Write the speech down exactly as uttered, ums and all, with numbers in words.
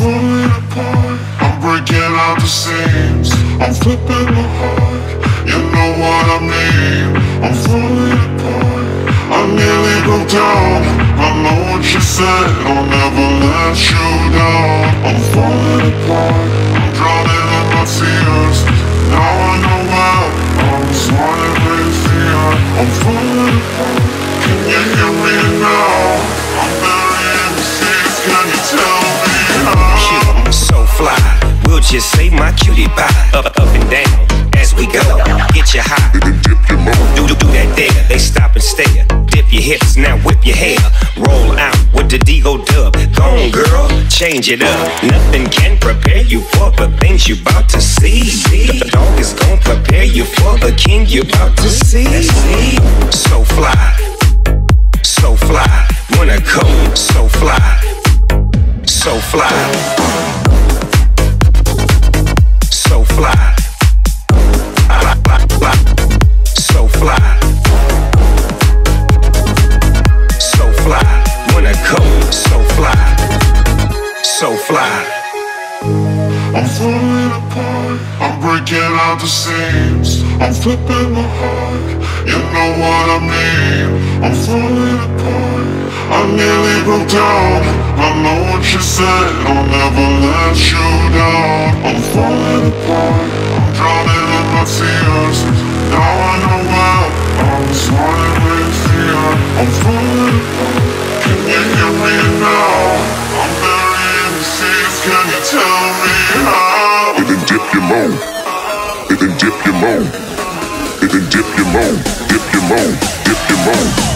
falling apart, I'm breaking out the seams, I'm flipping the heart, you know what I mean. I'm falling apart, I nearly broke down, I know what you said, I'll never let you down. I'm falling apart, I'm drowning in my tears, now I know why I was running with fear. I'm falling apart, can you hear me now? I'm buried in the seas, can you tell me how? Cute, so fly, we'll just say my cutie pie. Up, up and down, as we go, get you high. Do, do, do that there, they stop and stare. Dip your hips, now whip your hair. Roll out with the D-O dub. Go on girl, change it up. Nothing can prepare you for the things you about to see. The dog is gon' prepare you for the king you about to see. So fly, so fly, wanna go, so fly, so fly, so fly, so fly, so fly, wanna go, so fly, so fly. I'm falling apart, I'm breaking out the seams, I'm flipping the heart, you know what I mean. I'm falling apart, I nearly broke down, I know what you said, I'll never let you down. I'm falling apart, I'm drowning in my tears, now I know why I was running with fear. I'm falling apart, can you hear me now? I'm buried in the seas, can you tell me how? It then dip your moan. It then dip your moan. It then dip your moan. Dip your moan. Dip your moan.